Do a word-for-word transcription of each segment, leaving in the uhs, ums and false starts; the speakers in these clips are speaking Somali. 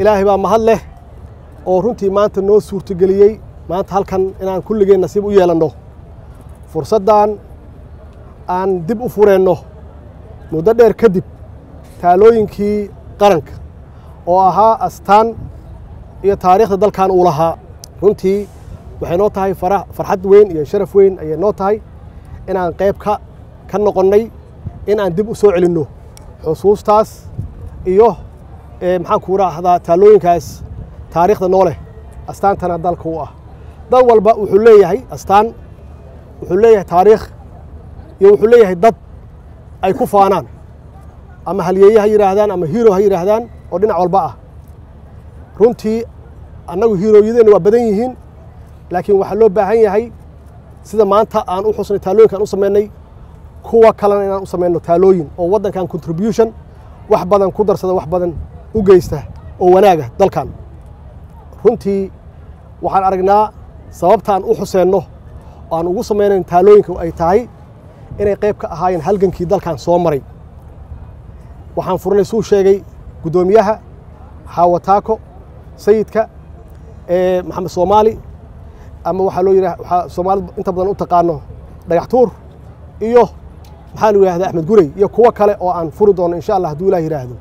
إلهي بقى محل له ورنتي ما أنت نو صورة جليي ما أنت هل كان إن كل جي نصيب ويالنه فرصة دان أن دب أفورنه مددر كدب تعلوين كي قرنك وها أستان يا تاريخ دل كان أولها رنتي وحنوتهاي فرح فرحت وين يا شرف وين يا نوتهاي إن أن قيب كا كان نقولني إن أن دب أسوع لنه حصوص تاس إيوه محن كورا هذا تعلوين كاس تاريخ النوله أستان تنا دل كواه دل والبا وحليه هاي أستان وحليه تاريخ يوحليه ضد أي كفانان أما هلية هاي رهدان أما هيرو هاي رهدان ودنا والبا runtii annagu hiirooyadeenna waa badan yihiin laakiin waxaa loo baahan yahay sida maanta aan u xusnay taalooyinka aan u sameynay kuwa kalena inaan u sameyno taalooyin oo waddankan contribution wax badan ku darsada wax badan u geysta oo wanaaga dalkan runtii waxaan aragnaa sababta aan u xuseenno oo aan ugu sameynayn taalooyinka ay tahay inay qayb ka ahaayeen halgankii dalkan soo maray waxaan furnay suu sheegay guddoomiyaha xaawataako sayidka ee maxamed Soomaali ama waxa loo yiraahdaa waxa Soomaali inta badan u taqaano dhagax tuur iyo maxaa loo yiraahdaa Axmed Gurey iyo kuwa kale oo aan furi doono insha Allah haduu Ilaahay yiraahdo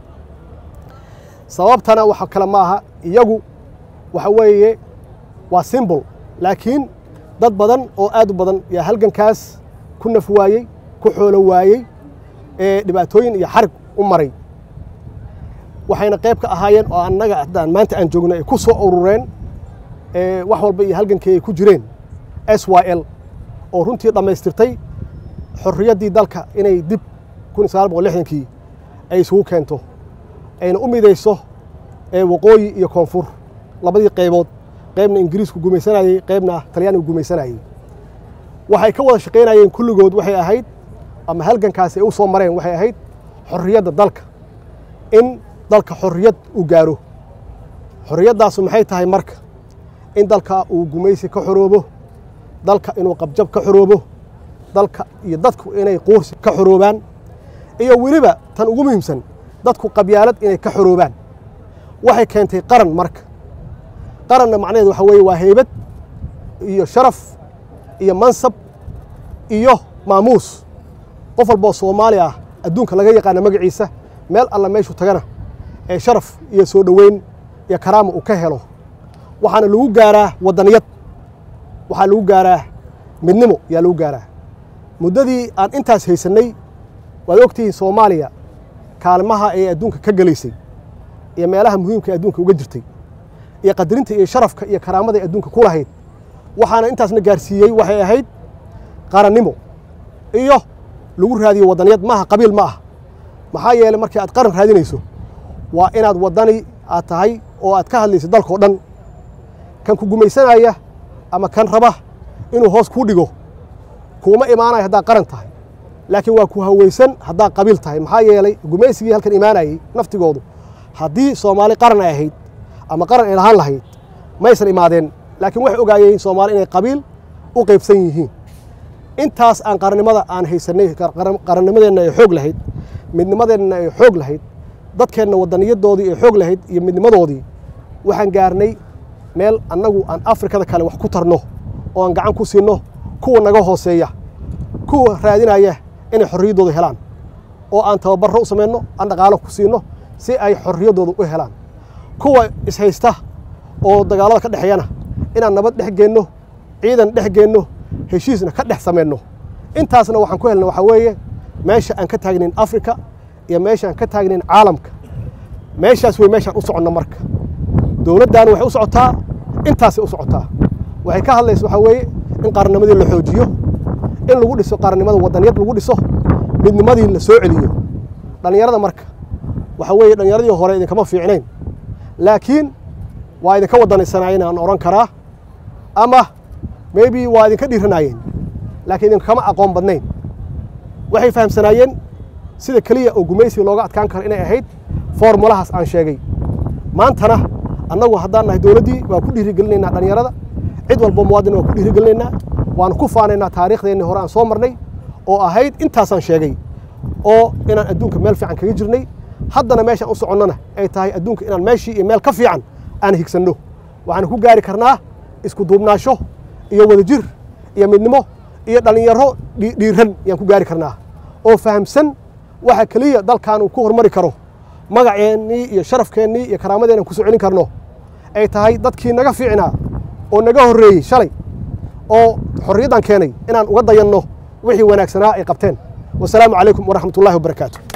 sababtana waxa kala maaha iyagu waxa weeye waa symbol laakiin dad badan oo aad u badan yaa halgankaas ku naf waayay ku xoolo waayay ee dhibaatooyin iyo xarib u maray waxayna qayb ka ahaayeen oo annaga hadaan maanta aan joogno ay ku soo urureen ee wax walba iyo halgankii ay ku jireen S Y L oo runtii dhameystirtay xorriyaddii dalka inay dib kun sagaal boqol lixdan-kii ay isugu keento ayna u midayso ee waqooyi iyo koonfur labadii qaybood qaybna ingiriisku gumaysanayay qaybna talyaanigu gumaysanayay waxay ka wada shaqeynayeen kulligood waxay ahayd ama halgankaas ay u soo mareen waxay ahayd xorriyadda dalka in dalka xorriyad u gaaro xorriyaddaas maxay tahay marka in dalka uu gumaysi ka xoroobo dalka inuu qabjab ka xoroobo dalka iyo dadku inay qoorsi ka xoroobaan iyo weliba tan ugu muhiimsan dadku qabyaalad inay ka xoroobaan waxay keentay qaran marka qaranna macnaheedu waxa weeye waa heybad iyo sharaf iyo mansab iyo maamuus qof walba Soomaali ah adduunka laga yaqaan magaciisa meel alla meeshu tagana ee sharaf iyo soo dhaweyn iyo karaamo uu ka helo waxaana lagu gaaraa wadaniyad waxa lagu gaaraa midnimo yaa lagu gaaraa muddadii aan intaas haysanay waad ogtihiin Soomaaliya kaalmaha ee adduunka ka galeysay iyo meelaha muhiimka ee adduunka uga jirtay iyo qadarinta iyo sharafka iyo karaamada ee adduunka ku lahayd waxaana intaasna gaarsiiyay waxay ahayd qarannimo iyo lagu raadiyo wadaniyad maaha qabiil ma ah maxaa yeelay markii aad qaran raadinayso waa inaad wadani aad tahay oo aad ka hadlayso dalka oo dhan kan ku gumaysanaya ama kan raba inuu hoos ku dhigo kuma imaanay hadaa qaran tahay laakiin waa ku hawaysan hadaa qabiil tahay maxaa yeelay gumaysigii halkan imaanayay naftigoodu haddii Soomaali qaran ay ahayd ama qaran ay lahaan lahayd maysan imaadeen laakiin waxay ogaayeen Soomaali inay qabiil u qaybsan yihiin intaas aan qarannimada aan haysanay qarannimadeena ay xoog lahayd midnimadeena ay xoog lahayd dadkeena wadaniyadoodii ay xoog lahayd iyo midnimadoodii waxaan gaarnay meel annagu aan Afrikada kale wax ku tarno oo aan gacan ku siino kuwa naga hooseeya kuwa raadinaya inay xorriyadooda helaan oo aan tababarro u sameeyno aan dhaqaale ku siino si ay xorriyadooda u helaan kuwa is haysta oo dagaalada ka dhaxeeyana inaan nabad dhex geenno ciidan dhex geenno heshiisna ka dhex sameeyno intaasna waxaan ku helnay waxa weeye meesha aan ka taagnayn Afrika iyo meesha aan ka taagnayn caalamka meeshaas way meeshaan u socono marka dawladdan waxay u socotaa intaas u socotaa waxay ka hadlaysaa waxa weeye in qarannimadii la xoojiyo in lagu dhiso qarannimada wadaniyad lagu dhiso midnimadii la soo celiyo dhalinyarada marka waxa weeye dhalinyaradii hore idin kama fiicnayn laakiin waa idin ka wadanaysanaayeen aan oran karaa ama maybe waa idin ka dhiiranaayeen laakiin idin kama aqoon badnayn waxay fahamsanaayeen sida kaliya oo gumaysi looga adkaan karo inay ahayd formulahaas aan sheegay maantana annagu haddaan nahay dawladdii waa ku dhiirigelinaynaa dhalinyarada cid walba muwaadin waa ku dhiirigelinaynaa waan ku faanaynaa taariikhdeenii hore aan soo marnay oo ahayd intaasaan sheegay oo inaan adduunka meel fiican kaga jirnay haddana meeshaan u soconnana ay tahay adduunka inaan meeshii iyo meel ka fiican aan higsanno waxaan ku gaari karnaa isku duubnaasho iyo wadajir iyo midnimo iyo dhalinyaro dhiiran ayaan ku gaari karnaa oo fahamsan waxa kaliya dalkan uu ku hormari karo magaceennii iyo sharafkeennii iyo karaamadeenna ku soo celin karno ay tahay dadkii naga fiicnaa oo naga horreeyey shalay oo xorriyaddan keenay inaan uga dayanno wixii wanaagsanaa ay qabteen wasalaamu calaykum waraxmatullaahi wabarakaatu